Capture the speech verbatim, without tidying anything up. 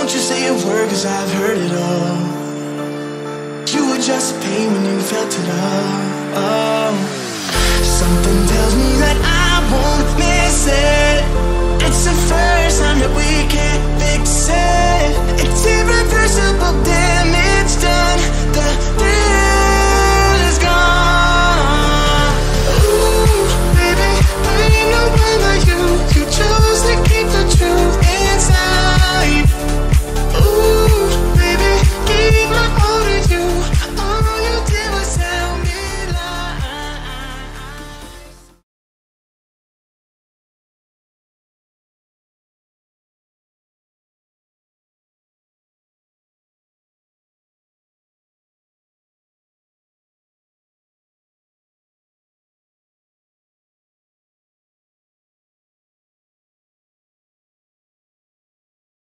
Don't you say a word, cause I've heard it all. You were just a pain when you felt it all. Oh. Something tells me that I won't miss it. It's the first time that we can't fix it.